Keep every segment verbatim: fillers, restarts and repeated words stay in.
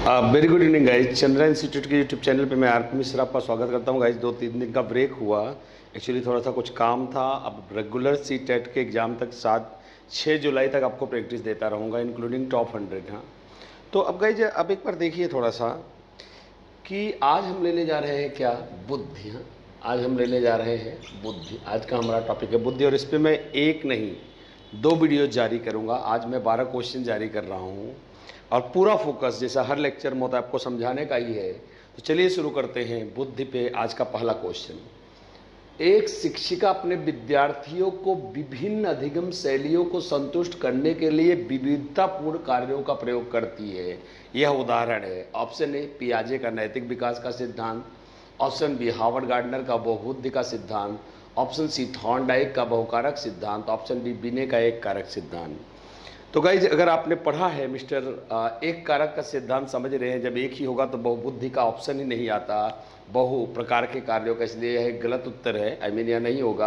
Very good evening guys. Chandra institute के YouTube channel पे मैं आर पी मिश्रा आपका स्वागत करता हूँ गाइज। दो तीन दिन का ब्रेक हुआ, एक्चुअली थोड़ा सा कुछ काम था। अब रेगुलर सी टेट के एग्ज़ाम तक सात छः जुलाई तक आपको प्रैक्टिस देता रहूँगा, इंक्लूडिंग टॉप हंड्रेड। हाँ, तो अब गाइज अब एक बार देखिए थोड़ा सा कि आज हम लेने जा रहे हैं क्या, बुद्धि। हाँ, आज हम लेने जा रहे हैं बुद्धि। आज का हमारा टॉपिक है बुद्धि, और इस पर मैं एक नहीं दो वीडियो जारी करूँगा। आज मैं बारह क्वेश्चन जारी कर रहा हूँ और पूरा फोकस जैसा हर लेक्चर में होता है आपको समझाने का ही है। तो चलिए शुरू करते हैं बुद्धि पे। आज का पहला क्वेश्चन, एक शिक्षिका अपने विद्यार्थियों को विभिन्न अधिगम शैलियों को संतुष्ट करने के लिए विविधतापूर्ण कार्यों का प्रयोग करती है। यह उदाहरण है। ऑप्शन ए पियाजे का नैतिक विकास का सिद्धांत, ऑप्शन बी हार्वर्ड गार्डनर का बहुबुद्धि का सिद्धांत, ऑप्शन सी थॉर्नडाइक का बहुकारक सिद्धांत, ऑप्शन बी बिने का एक कारक सिद्धांत। तो गाइज अगर आपने पढ़ा है मिस्टर एक कारक का सिद्धांत समझ रहे हैं, जब एक ही होगा तो बहुबुद्धि का ऑप्शन ही नहीं आता, बहु प्रकार के कार्यों का, इसलिए यह गलत उत्तर है। आई मीन यह नहीं होगा।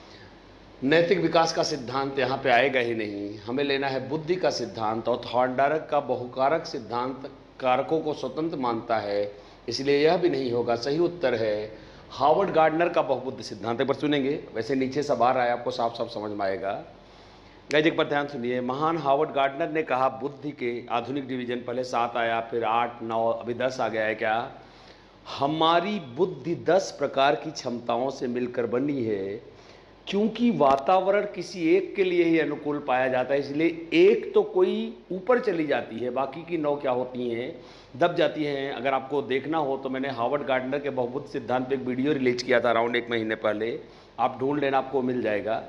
नैतिक विकास का सिद्धांत यहाँ पे आएगा ही नहीं। हमें लेना है बुद्धि का सिद्धांत, और थॉर्नडाइक का बहुकारक सिद्धांत कारकों को स्वतंत्र मानता है, इसलिए यह भी नहीं होगा। सही उत्तर है हार्वर्ड गार्डनर का बहुबुद्धि सिद्धांत। एक बार सुनेंगे, वैसे नीचे सब आ रहा है, आपको साफ साफ समझ में आएगा। गाइज एक बार ध्यान सुनिए। महान हार्वर्ड गार्डनर ने कहा बुद्धि के आधुनिक डिवीजन, पहले सात आया, फिर आठ, नौ, अभी दस आ गया है। क्या हमारी बुद्धि दस प्रकार की क्षमताओं से मिलकर बनी है। क्योंकि वातावरण किसी एक के लिए ही अनुकूल पाया जाता है, इसलिए एक तो कोई ऊपर चली जाती है, बाकी की नौ क्या होती हैं, दब जाती हैं। अगर आपको देखना हो तो मैंने हार्वर्ड गार्डनर के बहुबुद्धि सिद्धांत पे एक वीडियो रिलीज किया था अराउंड एक महीने पहले, आप ढूंढ लेना, आपको मिल जाएगा।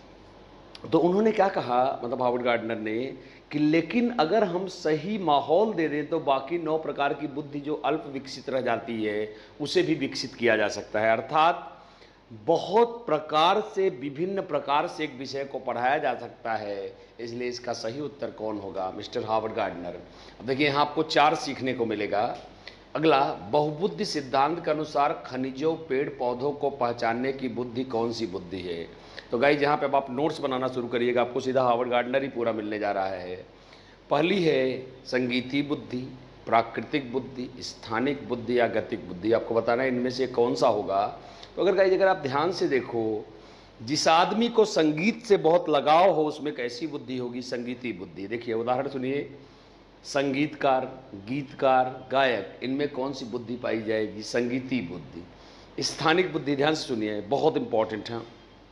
तो उन्होंने क्या कहा, मतलब हार्वर्ड गार्डनर ने, कि लेकिन अगर हम सही माहौल दे दें तो बाकी नौ प्रकार की बुद्धि जो अल्प विकसित रह जाती है उसे भी विकसित किया जा सकता है। अर्थात बहुत प्रकार से, विभिन्न प्रकार से एक विषय को पढ़ाया जा सकता है। इसलिए इसका सही उत्तर कौन होगा, मिस्टर हार्वर्ड गार्डनर। अब देखिए यहाँ आपको चार सीखने को मिलेगा। अगला, बहुबुद्धि सिद्धांत के अनुसार खनिजों, पेड़ पौधों को पहचानने की बुद्धि कौन सी बुद्धि है। तो गाइस यहाँ पे अब आप नोट्स बनाना शुरू करिएगा, आपको सीधा हार्वर्ड गार्डनर ही पूरा मिलने जा रहा है। पहली है संगीती बुद्धि, प्राकृतिक बुद्धि, स्थानिक बुद्धि या गतिक बुद्धि। आपको बताना है इनमें से कौन सा होगा। तो अगर गाइस अगर आप ध्यान से देखो, जिस आदमी को संगीत से बहुत लगाव हो उसमें कैसी बुद्धि होगी, संगीती बुद्धि। देखिए उदाहरण सुनिए, संगीतकार, गीतकार, गायक, इनमें कौन सी बुद्धि पाई जाएगी, संगीती बुद्धि। स्थानिक बुद्धि, ध्यान से सुनिए, बहुत इंपॉर्टेंट है।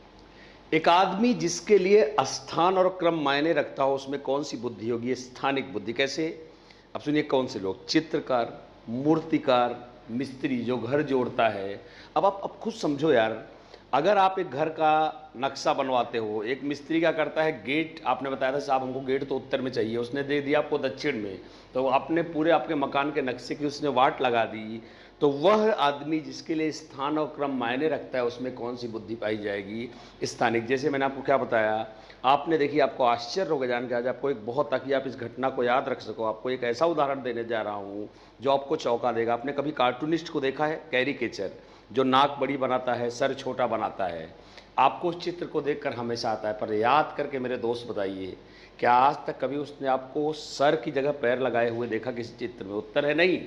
एक आदमी जिसके लिए स्थान और क्रम मायने रखता हो उसमें कौन सी बुद्धि होगी, स्थानिक बुद्धि। कैसे, अब सुनिए कौन से लोग, चित्रकार, मूर्तिकार, मिस्त्री जो घर जोड़ता है। अब आप अब खुद समझो यार, अगर आप एक घर का नक्शा बनवाते हो, एक मिस्त्री क्या करता है, गेट, आपने बताया था साहब हमको गेट तो उत्तर में चाहिए, उसने दे दिया आपको दक्षिण में, तो आपने पूरे आपके मकान के नक्शे की उसने वाट लगा दी। तो वह आदमी जिसके लिए स्थान और क्रम मायने रखता है उसमें कौन सी बुद्धि पाई जाएगी, स्थानिक। जैसे मैंने आपको क्या बताया, आपने देखिए, आपको आश्चर्य होगा जान के आज, आपको एक बहुत, ताकि आप इस घटना को याद रख सको, आपको एक ऐसा उदाहरण देने जा रहा हूँ जो आपको चौंका देगा। आपने कभी कार्टूनिस्ट को देखा है, कैरिकेचर, जो नाक बड़ी बनाता है, सर छोटा बनाता है, आपको उस चित्र को देखकर हमेशा आता है। पर याद करके मेरे दोस्त बताइए, क्या आज तक कभी उसने आपको सर की जगह पैर लगाए हुए देखा किसी चित्र में? उत्तर है नहीं।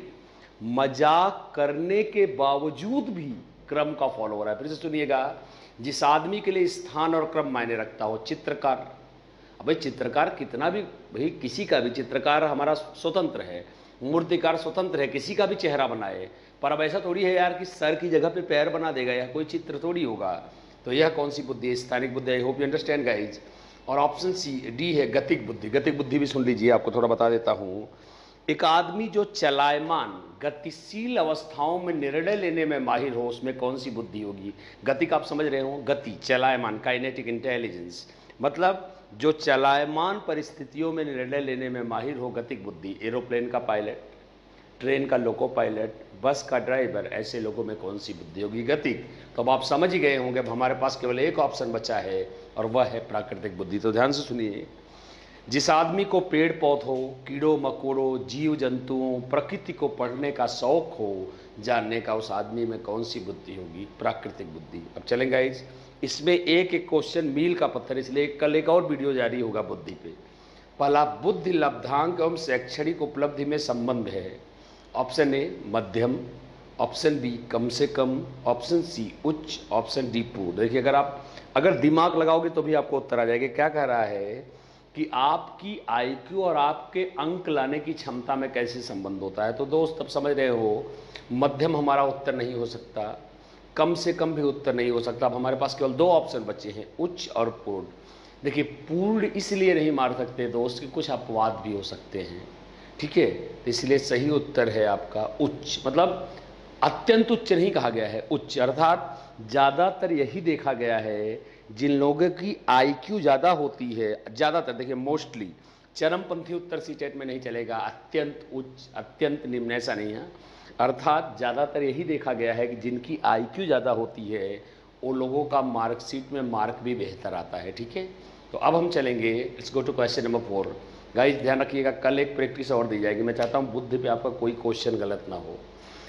मजाक करने के बावजूद भी क्रम का फॉलो हो रहा है। फिर से सुनिएगा, जिस आदमी के लिए स्थान और क्रम मायने रखता हो, चित्रकार। अब भाई चित्रकार कितना भी, भाई किसी का भी चित्रकार हमारा स्वतंत्र है, मूर्तिकार स्वतंत्र है, किसी का भी चेहरा बनाए, पर अब ऐसा थोड़ी है यार कि सर की जगह पे पैर बना देगा, यह कोई चित्र थोड़ी होगा। तो यह कौन सी बुद्धि है, स्थानिक बुद्धि। I hope you understand guys. और ऑप्शन सी डी है गतिक बुद्धि। गतिक बुद्धि भी सुन लीजिए, आपको थोड़ा बता देता हूँ। एक आदमी जो चलायमान, गतिशील अवस्थाओं में निर्णय लेने में माहिर हो उसमें कौन सी बुद्धि होगी। गतिक आप समझ रहे हो, गति, चलायमान, काइनेटिक इंटेलिजेंस, मतलब जो चलायमान परिस्थितियों में निर्णय लेने में माहिर हो, गतिक बुद्धि। एरोप्लेन का पायलट, ट्रेन का लोको पायलट, बस का ड्राइवर, ऐसे लोगों में कौन सी बुद्धि होगी, गतिक। तो अब आप समझ ही गए होंगे, अब हमारे पास केवल एक ऑप्शन बचा है और वह है प्राकृतिक बुद्धि। तो ध्यान से सुनिए, जिस आदमी को पेड़ पौधों, कीड़ों मकोड़ों, जीव जंतुओं, प्रकृति को पढ़ने का शौक हो, जानने का, उस आदमी में कौन सी बुद्धि होगी, प्राकृतिक बुद्धि। अब चलेंगे गाइस, इसमें एक एक क्वेश्चन मील का पत्थर, इसलिए कल एक और वीडियो जारी होगा बुद्धि पे। पहला, बुद्धि लब्धांक एवं शैक्षणिक उपलब्धि में संबंध है। ऑप्शन ए मध्यम, ऑप्शन बी कम से कम, ऑप्शन सी उच्च, ऑप्शन डी पूर्ण। देखिए अगर आप अगर दिमाग लगाओगे तो भी आपको उत्तर आ जाएगा। क्या कह रहा है कि आपकी आईक्यू और आपके अंक लाने की क्षमता में कैसे संबंध होता है। तो दोस्त अब समझ रहे हो, मध्यम हमारा उत्तर नहीं हो सकता, कम से कम भी उत्तर नहीं हो सकता। अब हमारे पास केवल दो ऑप्शन बचे हैं, उच्च और पूर्ण। देखिए पूर्ण इसलिए नहीं मार सकते दोस्त कि कुछ अपवाद भी हो सकते हैं, ठीक है। तो इसलिए सही उत्तर है आपका उच्च, मतलब अत्यंत उच्च नहीं कहा गया है, उच्च। अर्थात ज़्यादातर यही देखा गया है, जिन लोगों की आईक्यू ज़्यादा होती है, ज़्यादातर देखिए मोस्टली, चरमपंथी उत्तर सी टेट में नहीं चलेगा, अत्यंत उच्च अत्यंत निम्न ऐसा नहीं है। अर्थात ज़्यादातर यही देखा गया है कि जिनकी आईक्यू ज़्यादा होती है वो लोगों का मार्कशीट में मार्क भी बेहतर आता है, ठीक है। तो अब हम चलेंगे, let's go to question number four. Guys ध्यान रखिएगा, कल एक प्रैक्टिस और दी जाएगी। मैं चाहता हूँ बुद्धि पे आपका कोई क्वेश्चन गलत ना हो।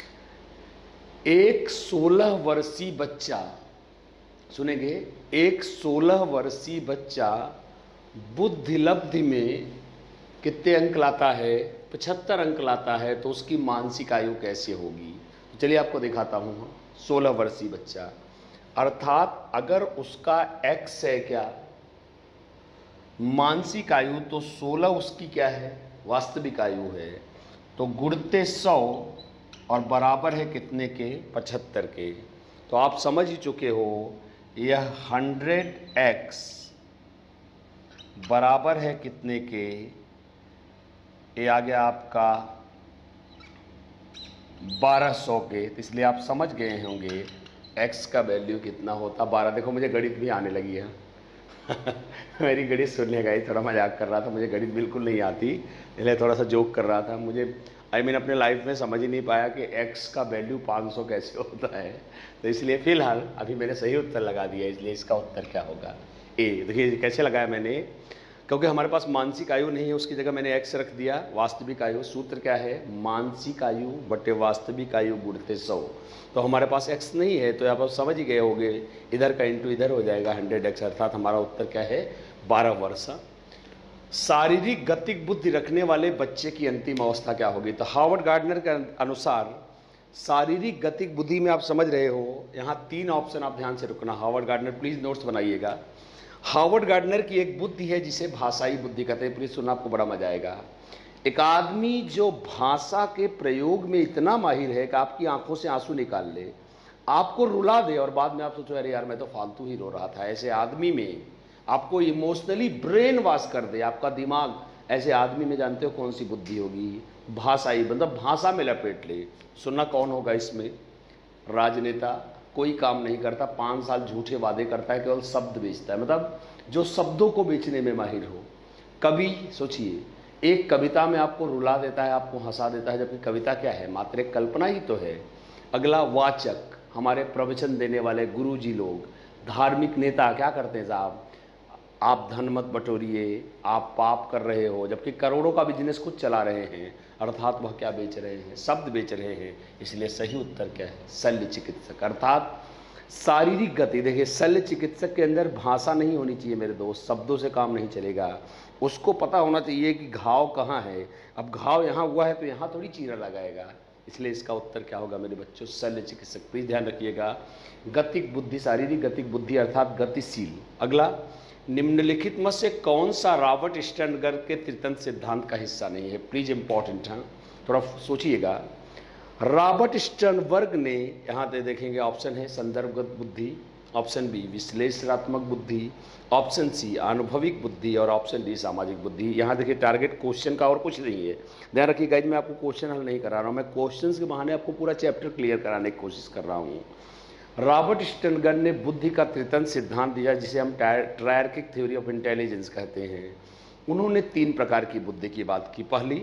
एक सोलह वर्षीय बच्चा, सुनेंगे, एक सोलह वर्षीय बच्चा बुद्धि लब्धि में कितने अंक लाता है, पचहत्तर अंक लाता है, तो उसकी मानसिक आयु कैसे होगी। तो चलिए आपको दिखाता हूँ। सोलह वर्षीय बच्चा, अर्थात अगर उसका एक्स है क्या मानसिक आयु, तो सोलह उसकी क्या है वास्तविक आयु है, तो गुणते सौ और बराबर है कितने के, पचहत्तर के। तो आप समझ ही चुके हो, यह हंड्रेड एक्स बराबर है कितने के, ये आ गया आपका बारह सौ के। तो इसलिए आप समझ गए होंगे x का वैल्यू कितना होता, बारह। देखो मुझे गणित भी आने लगी है मेरी गणित सुनने का ही थोड़ा मजाक कर रहा था, मुझे गणित बिल्कुल नहीं आती, इसलिए थोड़ा सा जोक कर रहा था। मुझे आई I मीन mean, अपने लाइफ में समझ ही नहीं पाया कि x का वैल्यू पाँच सौ कैसे होता है। तो इसलिए फिलहाल अभी मैंने सही उत्तर लगा दिया, इसलिए इसका उत्तर क्या होगा, ए। देखिए कैसे लगाया मैंने, क्योंकि हमारे पास मानसिक आयु नहीं है, उसकी जगह मैंने x रख दिया, वास्तविक आयु। सूत्र क्या है, मानसिक आयु बटे वास्तविक आयु गुणते सौ। तो हमारे पास x नहीं है, तो आप समझ ही गए होंगे, इधर का इंटू इधर हो जाएगा हंड्रेड एक्स, अर्थात हमारा उत्तर क्या है, बारह वर्ष। शारीरिक गतिक बुद्धि रखने वाले बच्चे की अंतिम अवस्था क्या होगी। तो हार्वर्ड गार्डनर के अनुसार शारीरिक गतिक बुद्धि में आप समझ रहे हो, यहाँ तीन ऑप्शन आप ध्यान से रुकना। हार्वर्ड गार्डनर, प्लीज नोट्स बनाइएगा। हार्वर्ड गार्डनर की एक बुद्धि है जिसे भाषाई बुद्धि कहते हैं, प्लीज सुनना, आपको बड़ा मजा आएगा। एक आदमी जो भाषा के प्रयोग में इतना माहिर है कि आपकी आंखों से आंसू निकाल ले, आपको रुला दे और बाद में आप सोचो अरे यार मैं तो फालतू ही रो रहा था, ऐसे आदमी में आपको इमोशनली ब्रेन वॉश कर दे आपका दिमाग, ऐसे आदमी में जानते हो कौन सी बुद्धि होगी, भाषाई, मतलब भाषा में लपेट ले। सुनना कौन होगा इसमें, राजनेता, कोई काम नहीं करता, पाँच साल झूठे वादे करता है, केवल शब्द बेचता है, मतलब जो शब्दों को बेचने में माहिर हो। कवि, सोचिए, एक कविता में आपको रुला देता है, आपको हंसा देता है, जबकि कविता क्या है, मात्र एक कल्पना ही तो है। अगला वाचक, हमारे प्रवचन देने वाले गुरुजी लोग, धार्मिक नेता क्या करते हैं साहब, आप धन मत बटोरिए, आप पाप कर रहे हो, जबकि करोड़ों का बिजनेस खुद चला रहे हैं, अर्थात वह क्या बेच रहे हैं, शब्द बेच रहे हैं। इसलिए सही उत्तर क्या है, शल्य चिकित्सक, अर्थात शारीरिक गति। देखिए शल्य चिकित्सक के अंदर भाषा नहीं होनी चाहिए मेरे दोस्त, शब्दों से काम नहीं चलेगा, उसको पता होना चाहिए कि घाव कहाँ है। अब घाव यहाँ हुआ है तो यहाँ थोड़ी चीरा लगाएगा, इसलिए इसका उत्तर क्या होगा मेरे बच्चों, शल्य चिकित्सक। प्लीज ध्यान रखिएगा, गतिक बुद्धि, शारीरिक गतिक बुद्धि अर्थात गतिशील। अगला, निम्नलिखित में से कौन सा रॉबर्ट स्टर्नबर्ग के त्रितंत्र सिद्धांत का हिस्सा नहीं है। प्लीज इंपॉर्टेंट है, थोड़ा सोचिएगा। रॉबर्ट स्टर्नबर्ग ने, यहाँ पे देखेंगे ऑप्शन है संदर्भगत बुद्धि, ऑप्शन बी विश्लेषणात्मक बुद्धि, ऑप्शन सी अनुभविक बुद्धि और ऑप्शन डी सामाजिक बुद्धि। यहाँ देखिए टारगेट क्वेश्चन का और कुछ नहीं है, ध्यान रखिए गाइज, मैं आपको क्वेश्चन हल नहीं करा रहा हूँ, मैं क्वेश्चन के बहाने आपको पूरा चैप्टर क्लियर कराने की कोशिश कर रहा हूँ। रॉबर्ट स्टर्नबर्ग ने बुद्धि का त्रितंत्र सिद्धांत दिया, जिसे हम ट्रायर्किक थ्योरी ऑफ इंटेलिजेंस कहते हैं। उन्होंने तीन प्रकार की बुद्धि की बात की। पहली,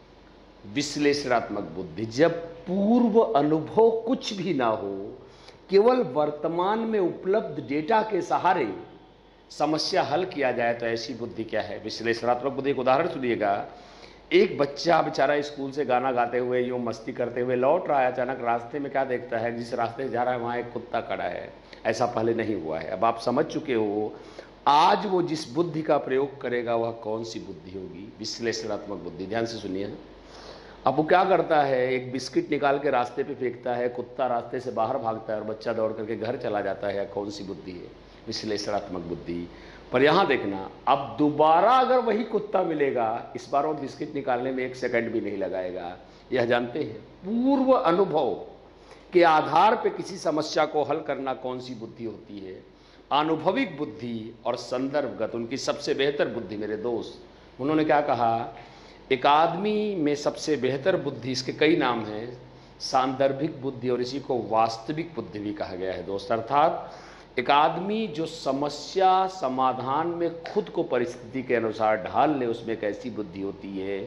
विश्लेषणात्मक बुद्धि, जब पूर्व अनुभव कुछ भी ना हो, केवल वर्तमान में उपलब्ध डेटा के सहारे समस्या हल किया जाए, तो ऐसी बुद्धि क्या है, विश्लेषणात्मक बुद्धि। एक उदाहरण सुनिएगा, एक बच्चा बेचारा स्कूल से गाना गाते हुए यूँ मस्ती करते हुए लौट रहा है, अचानक रास्ते में क्या देखता है, जिस रास्ते से जा रहा है वहाँ एक कुत्ता खड़ा है, ऐसा पहले नहीं हुआ है। अब आप समझ चुके हो, आज वो जिस बुद्धि का प्रयोग करेगा वह कौन सी बुद्धि होगी, विश्लेषणात्मक बुद्धि। ध्यान से सुनिए, अब वो क्या करता है, एक बिस्किट निकाल के रास्ते पे फेंकता है, कुत्ता रास्ते से बाहर भागता है और बच्चा दौड़ करके घर चला जाता है। कौन सी बुद्धि है? विश्लेषणात्मक बुद्धि। पर यहाँ देखना, अब दोबारा अगर वही कुत्ता मिलेगा, इस बार वो बिस्किट निकालने में एक सेकंड भी नहीं लगाएगा। यह जानते हैं, पूर्व अनुभव के आधार पर किसी समस्या को हल करना कौन सी बुद्धि होती है? अनुभविक बुद्धि और संदर्भगत, उनकी सबसे बेहतर बुद्धि। मेरे दोस्त, उन्होंने क्या कहा, एक आदमी में सबसे बेहतर बुद्धि, इसके कई नाम हैं, सांदर्भिक बुद्धि, और इसी को वास्तविक बुद्धि भी कहा गया है दोस्त। अर्थात एक आदमी जो समस्या समाधान में खुद को परिस्थिति के अनुसार ढाल ले, उसमें एक ऐसी बुद्धि होती है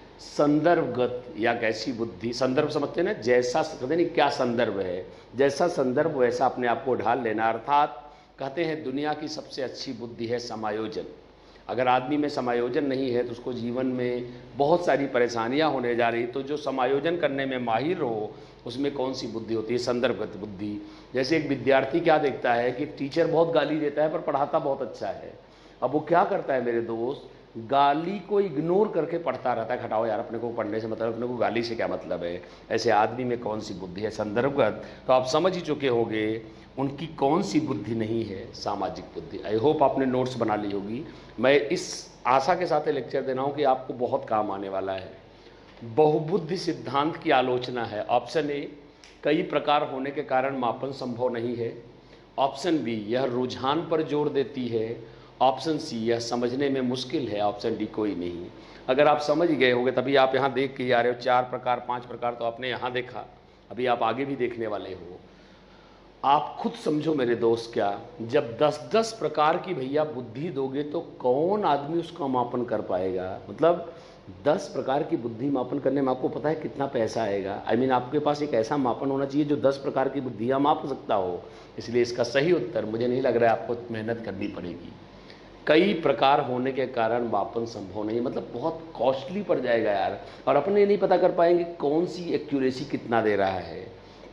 संदर्भगत, या कैसी बुद्धि, संदर्भ समझते हैं ना, जैसा कहते नहीं क्या संदर्भ है, जैसा संदर्भ वैसा अपने आप को ढाल लेना। अर्थात कहते हैं दुनिया की सबसे अच्छी बुद्धि है समायोजन। अगर आदमी में समायोजन नहीं है तो उसको जीवन में बहुत सारी परेशानियां होने जा रही। तो जो समायोजन करने में माहिर हो, उसमें कौन सी बुद्धि होती है? संदर्भगत बुद्धि। जैसे एक विद्यार्थी क्या देखता है कि टीचर बहुत गाली देता है पर पढ़ाता बहुत अच्छा है। अब वो क्या करता है मेरे दोस्त, गाली को इग्नोर करके पढ़ता रहता है। हटाओ यार, अपने को पढ़ने से मतलब, अपने को गाली से क्या मतलब है? ऐसे आदमी में कौन सी बुद्धि है? संदर्भगत। तो आप समझ ही चुके होंगे उनकी कौन सी बुद्धि नहीं है? सामाजिक बुद्धि। आई होप आपने नोट्स बना ली होगी। मैं इस आशा के साथ लेक्चर दे रहा हूँ कि आपको बहुत काम आने वाला है। बहुबुद्धि सिद्धांत की आलोचना है। ऑप्शन ए, कई प्रकार होने के कारण मापन संभव नहीं है। ऑप्शन बी, यह रुझान पर जोर देती है। ऑप्शन सी, यह समझने में मुश्किल है। ऑप्शन डी, कोई नहीं। अगर आप समझ गए होंगे तभी आप यहाँ देख के आ रहे हो। चार प्रकार, पांच प्रकार तो आपने यहाँ देखा, अभी आप आगे भी देखने वाले हो। आप खुद समझो मेरे दोस्त, क्या जब दस दस प्रकार की भैया बुद्धि दोगे तो कौन आदमी उसका मापन कर पाएगा? मतलब दस प्रकार की बुद्धि मापन करने में आपको पता है कितना पैसा आएगा? आई I मीन mean, आपके पास एक ऐसा मापन होना चाहिए जो दस प्रकार की बुद्धियाँ माप सकता हो। इसलिए इसका सही उत्तर, मुझे नहीं लग रहा है आपको मेहनत करनी पड़ेगी। कई प्रकार होने के कारण मापन संभव नहीं, मतलब बहुत कॉस्टली पड़ जाएगा यार, और अपने नहीं पता कर पाएंगे कौन सी एक्यूरेसी कितना दे रहा है।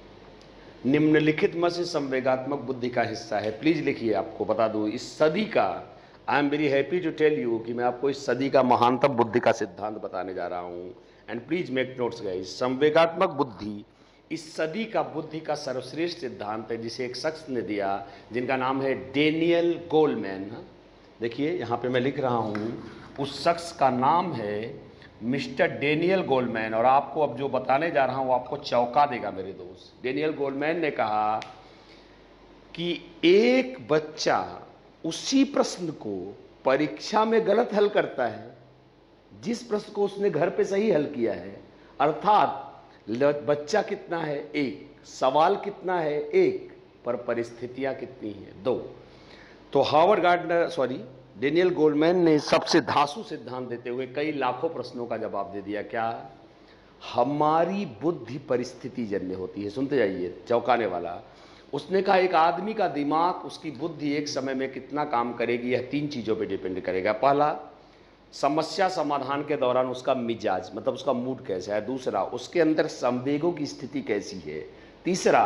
निम्नलिखित में से संवेगात्मक बुद्धि का हिस्सा है। प्लीज लिखिए, आपको बता दूं इस सदी का, I am very happy to tell you कि मैं आपको इस सदी का महानतम बुद्धि का सिद्धांत बताने जा रहा हूं। And please make notes guys. संवेगात्मक बुद्धि इस सदी का बुद्धि का सर्वश्रेष्ठ सिद्धांत है, जिसे एक शख्स ने दिया जिनका नाम है डेनियल गोलमैन। देखिए यहाँ पे मैं लिख रहा हूँ, उस शख्स का नाम है मिस्टर डेनियल गोलमैन। और आपको अब जो बताने जा रहा हूँ आपको चौंका देगा मेरे दोस्त। डेनियल गोलमैन ने कहा कि एक बच्चा उसी प्रश्न को परीक्षा में गलत हल करता है जिस प्रश्न को उसने घर पे सही हल किया है। अर्थात बच्चा कितना है? एक। सवाल कितना है? एक। पर परिस्थितियां कितनी हैं? दो। तो Harvard Gardner sorry Daniel Goleman ने सबसे धांसू सिद्धांत देते हुए कई लाखों प्रश्नों का जवाब दे दिया। क्या? हमारी बुद्धि परिस्थिति जन्य होती है। सुनते जाइए, चौंकाने वाला। उसने कहा एक आदमी का दिमाग, उसकी बुद्धि एक समय में कितना काम करेगी, यह तीन चीज़ों पे डिपेंड करेगा। पहला, समस्या समाधान के दौरान उसका मिजाज, मतलब उसका मूड कैसा है। दूसरा, उसके अंदर संवेगों की स्थिति कैसी है। तीसरा,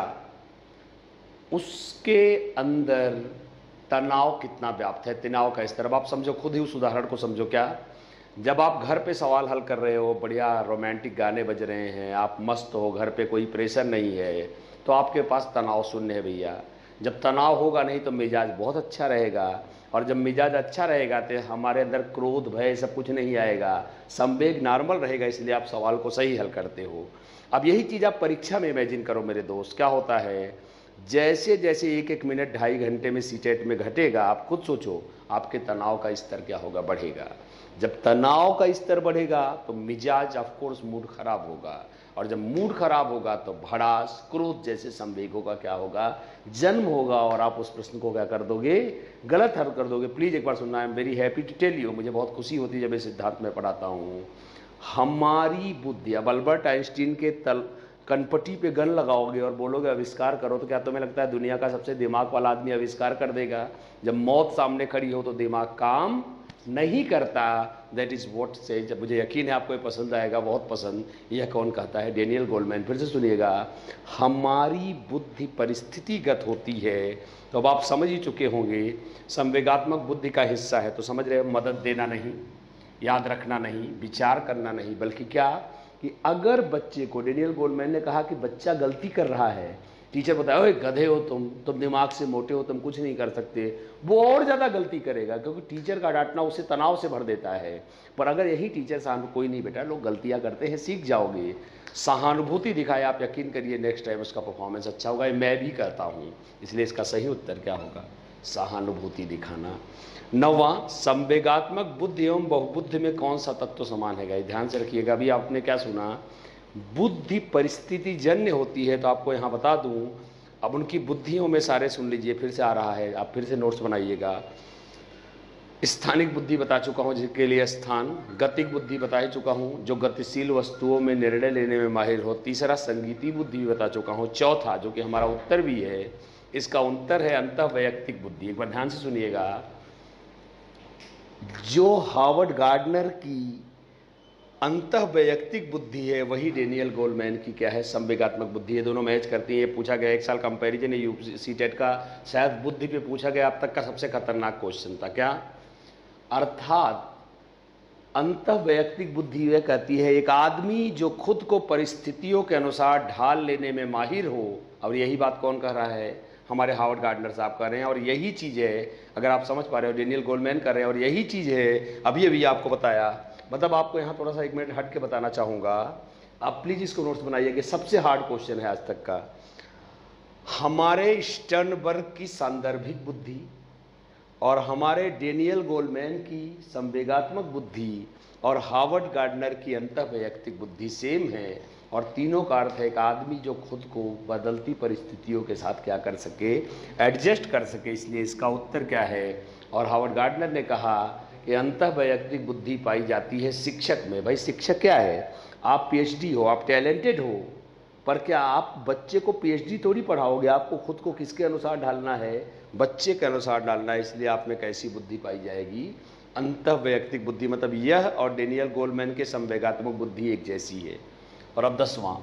उसके अंदर तनाव कितना व्याप्त है, तनाव का स्तर। अब आप समझो, खुद ही उस उदाहरण को समझो। क्या? जब आप घर पे सवाल हल कर रहे हो, बढ़िया रोमांटिक गाने बज रहे हैं, आप मस्त हो, घर पे कोई प्रेशर नहीं है, तो आपके पास तनाव शून्य है भैया। जब तनाव होगा नहीं तो मिजाज बहुत अच्छा रहेगा, और जब मिजाज अच्छा रहेगा तो हमारे अंदर क्रोध भय सब कुछ नहीं आएगा, संवेग नॉर्मल रहेगा, इसलिए आप सवाल को सही हल करते हो। अब यही चीज़ आप परीक्षा में इमेजिन करो मेरे दोस्त। क्या होता है, जैसे जैसे एक एक मिनट ढाई घंटे में सीटेट में घटेगा, आप खुद सोचो आपके तनाव का स्तर क्या होगा, बढ़ेगा। जब तनाव का स्तर बढ़ेगा तो मिजाज ऑफ कोर्स मूड खराब होगा, और जब मूड खराब होगा तो भड़ास क्रोध जैसे संवेगों का क्या होगा, जन्म होगा, और आप उस प्रश्न को क्या कर दोगे, गलत हल कर दोगे। प्लीज एक बार सुनना। I am very happy to tell you, मुझे बहुत खुशी होती है जब ये सिद्धांत में पढ़ाता हूँ। हमारी बुद्धि, अब अल्बर्ट आइंस्टीन के तल कनपट्टी पे गन लगाओगे और बोलोगे आविष्कार करो, तो क्या तुम्हें लगता है दुनिया का सबसे दिमाग वाला आदमी आविष्कार कर देगा? जब मौत सामने खड़ी हो तो दिमाग काम नहीं करता। That is what says. जब मुझे यकीन है आपको ये पसंद आएगा, बहुत पसंद। यह कौन कहता है? Daniel Goleman. फिर से सुनिएगा, हमारी बुद्धि परिस्थितिगत होती है। तो अब आप समझ ही चुके होंगे संवेगात्मक बुद्धि का हिस्सा है, तो समझ रहे हो, मदद देना नहीं, याद रखना नहीं, विचार करना नहीं, बल्कि क्या, कि अगर बच्चे को, डेनियल गोलमैन ने कहा कि बच्चा गलती कर रहा है, टीचर बताया ओए गधे हो तुम तुम दिमाग से मोटे हो, तुम कुछ नहीं कर सकते, वो और ज़्यादा गलती करेगा, क्योंकि टीचर का डांटना उसे तनाव से भर देता है। पर अगर यही टीचर सामने, कोई नहीं बेटा, लोग गलतियां करते हैं, सीख जाओगे, सहानुभूति दिखाए, आप यकीन करिए नेक्स्ट टाइम उसका परफॉर्मेंस अच्छा होगा। मैं भी करता हूँ, इसलिए इसका सही उत्तर क्या होगा? सहानुभूति दिखाना। नौवां, संवेगात्मक बुद्धि एवं बहुबुद्धि में कौन सा तत्व समान है? ध्यान से रखिएगा। अभी आपने क्या सुना? बुद्धि परिस्थिति जन्य होती है, तो आपको यहाँ बता दूं, अब उनकी बुद्धियों में सारे सुन लीजिए, फिर से आ रहा है, आप फिर से नोट्स बनाइएगा। स्थानिक बुद्धि बता चुका हूँ, जिसके लिए स्थान। गतिक बुद्धि बता ही चुका हूँ, जो गतिशील वस्तुओं में निर्णय लेने में माहिर हो। तीसरा, संगीतीय बुद्धि भी बता चुका हूँ। चौथा, जो कि हमारा उत्तर भी है, इसका उत्तर है अंतःवैयक्तिक बुद्धि। एक बार ध्यान से सुनिएगा, जो हार्वर्ड गार्डनर की अंतःवैयक्तिक बुद्धि है, वही डेनियल गोलमैन की क्या है? संवेगात्मक बुद्धि है। दोनों मैच करती है। ये पूछा गया, एक साल कंपैरिजन यूपी टेट का शायद बुद्धि पे पूछा गया अब तक का सबसे खतरनाक क्वेश्चन था। क्या? अर्थात अंतःवैयक्तिक बुद्धि यह कहती है एक आदमी जो खुद को परिस्थितियों के अनुसार ढाल लेने में माहिर हो। और यही बात कौन कह रहा है? हमारे हार्वर्ड गार्डनर साहब कर रहे हैं। और यही चीज़ है, अगर आप समझ पा रहे हो, डेनियल गोलमैन कर रहे हैं। और यही चीज़ है, अभी अभी आपको बताया। मतलब आपको यहाँ थोड़ा सा एक मिनट हट के बताना चाहूँगा, आप प्लीज़ इसको नोट्स बनाइए कि सबसे हार्ड क्वेश्चन है आज तक का। हमारे स्टर्नबर्ग की सांदर्भिक बुद्धि और हमारे डेनियल गोलमैन की संवेगात्मक बुद्धि और हार्वर्ड गार्डनर की अंतःवैयक्तिक बुद्धि सेम है। और तीनों का अर्थ है एक आदमी जो खुद को बदलती परिस्थितियों के साथ क्या कर सके? एडजस्ट कर सके। इसलिए इसका उत्तर क्या है? और हार्वर्ड गार्डनर ने कहा कि अंतःवैयक्तिक बुद्धि पाई जाती है शिक्षक में। भाई शिक्षक क्या है? आप पीएचडी हो, आप टैलेंटेड हो, पर क्या आप बच्चे को पीएचडी थोड़ी पढ़ाओगे? आपको खुद को किसके अनुसार ढालना है? बच्चे के अनुसार डालना है। इसलिए आप में कैसी बुद्धि पाई जाएगी? अंतःवैयक्तिक बुद्धि। मतलब यह और डेनियल गोलमैन के संवेगात्मक बुद्धि एक जैसी है। और अब दसवां,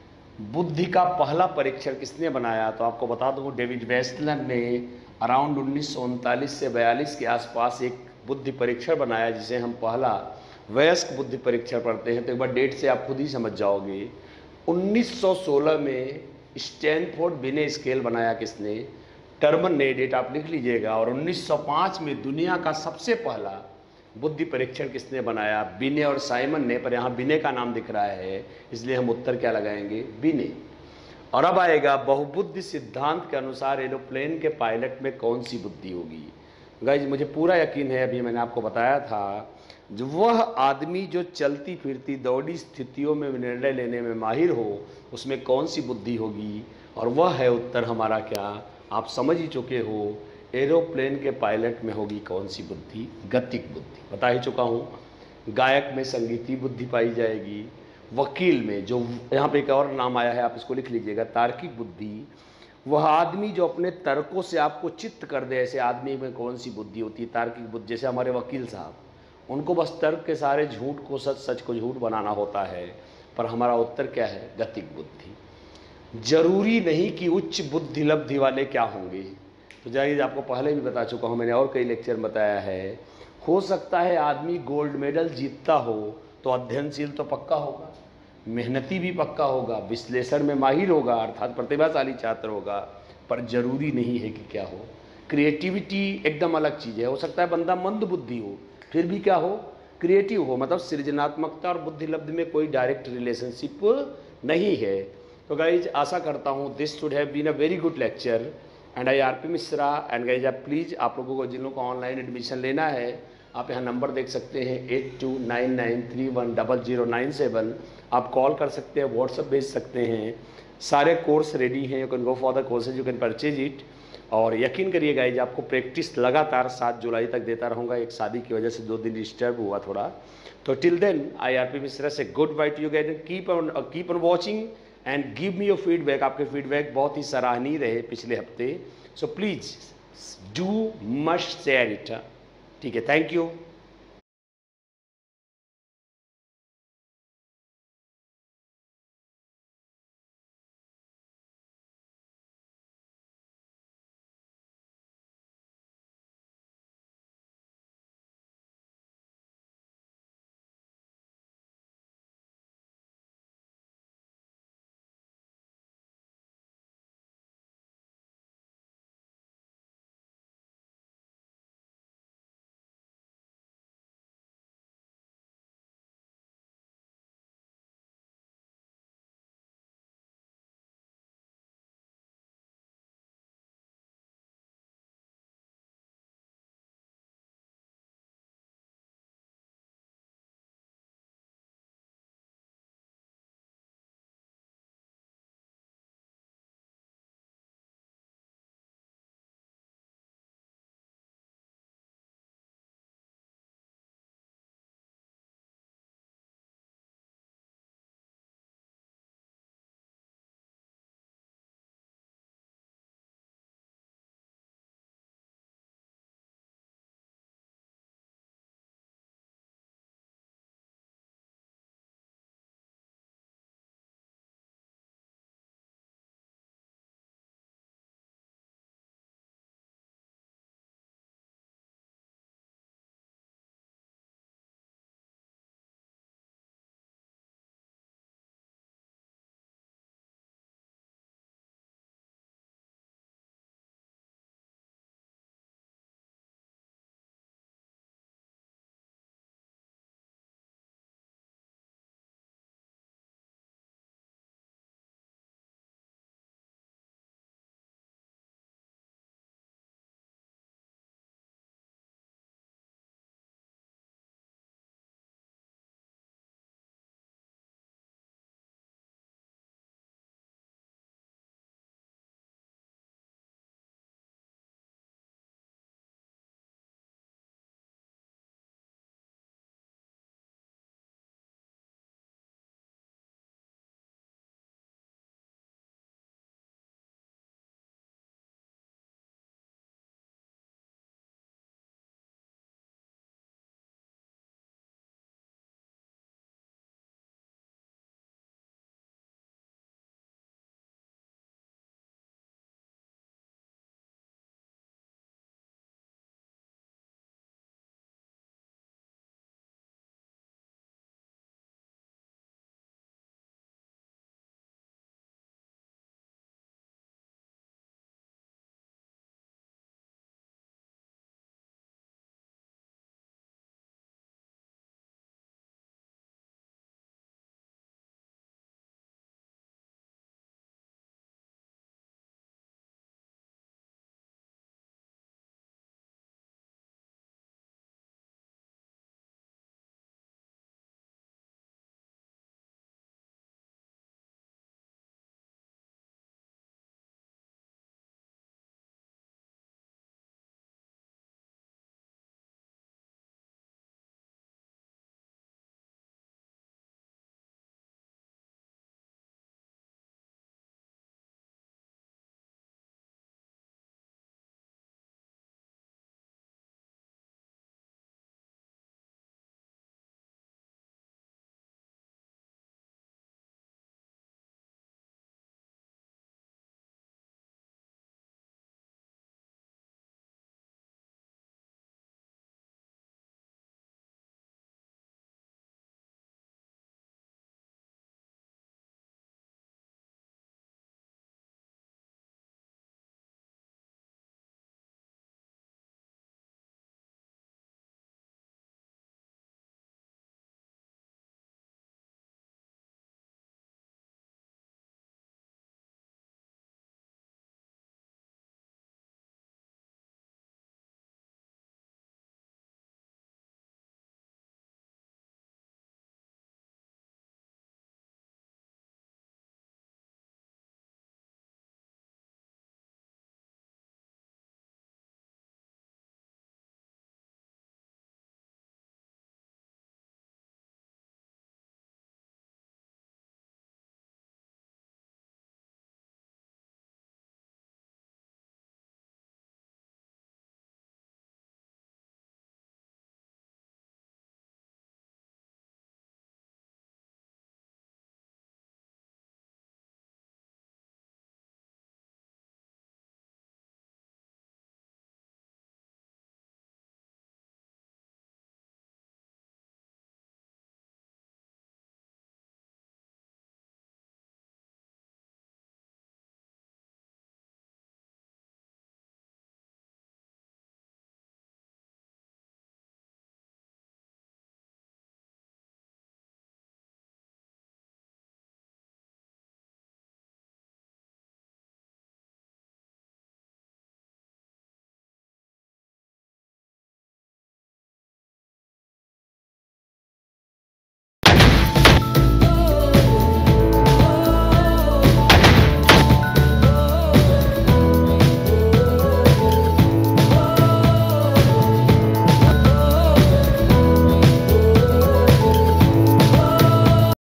बुद्धि का पहला परीक्षण किसने बनाया? तो आपको बता दूं, डेविड वेस्टलन ने अराउंड उन्नीस सौ उनतालीस से बयालीस के आसपास एक बुद्धि परीक्षण बनाया, जिसे हम पहला वयस्क बुद्धि परीक्षण पढ़ते हैं। तो एक बार डेट से आप खुद ही समझ जाओगे। उन्नीस सौ सोलह में स्टैनफोर्ड बिने स्केल बनाया किसने? टर्मन ने। डेट आप लिख लीजिएगा। और उन्नीस सौ पाँच में दुनिया का सबसे पहला बुद्धि परीक्षण किसने बनाया? बिने और साइमन ने। पर यहाँ बिने का नाम दिख रहा है, इसलिए हम उत्तर क्या लगाएंगे? बिने। और अब आएगा बहुबुद्धि सिद्धांत के अनुसार एरोप्लेन के पायलट में कौन सी बुद्धि होगी? गाइज मुझे पूरा यकीन है, अभी मैंने आपको बताया था, जो वह आदमी जो चलती फिरती दौड़ी स्थितियों में निर्णय लेने में माहिर हो, उसमें कौन सी बुद्धि होगी? और वह है उत्तर हमारा क्या? आप समझ ही चुके हो, एरोप्लेन के पायलट में होगी कौन सी बुद्धि? गतिक बुद्धि। बता ही चुका हूँ। गायक में संगीतीय बुद्धि पाई जाएगी। वकील में, जो यहाँ पे एक और नाम आया है, आप इसको लिख लीजिएगा, तार्किक बुद्धि। वह आदमी जो अपने तर्कों से आपको चित्त कर दे, ऐसे आदमी में कौन सी बुद्धि होती है? तार्किक बुद्धि। जैसे हमारे वकील साहब, उनको बस तर्क के सारे झूठ को सच, सच को झूठ बनाना होता है। पर हमारा उत्तर क्या है? गतिक बुद्धि। जरूरी नहीं कि उच्च बुद्धि लब्धि वाले क्या होंगे। तो जाइए, आपको पहले भी बता चुका हूँ मैंने, और कई लेक्चर में बताया है। हो सकता है आदमी गोल्ड मेडल जीतता हो तो अध्ययनशील तो पक्का होगा, मेहनती भी पक्का होगा, विश्लेषण में माहिर होगा, अर्थात प्रतिभाशाली छात्र होगा। पर जरूरी नहीं है कि क्या हो? क्रिएटिविटी एकदम अलग चीज़ है। हो सकता है बंदा मंद बुद्धि हो, फिर भी क्या हो? क्रिएटिव हो। मतलब सृजनात्मकता और बुद्धि लब्धि में कोई डायरेक्ट रिलेशनशिप नहीं है। तो गाइज आशा करता हूँ this should have been a very good lecture and I R P Mishra. And guys आप प्लीज़, आप लोगों को जिन लोगों को ऑनलाइन एडमिशन लेना है, आप यहाँ नंबर देख सकते हैं eight two nine nine three one double zero nine seven. आप कॉल कर सकते हैं, व्हाट्सअप भेज सकते हैं। सारे कोर्स रेडी हैं, you can go for the courses, you can purchase it. और यकीन करिए गाइज, आपको प्रैक्टिस लगातार सात जुलाई तक देता रहूँगा। एक शादी की वजह से दो दिन डिस्टर्ब हुआ थोड़ा। तो till then I R P Mishra से good bye to you guys. Keep on keep on watching and give me your feedback. आपके फीडबैक बहुत ही सराहनीय रहे पिछले हफ्ते। So please do must share it. ठीक है, थैंक यू।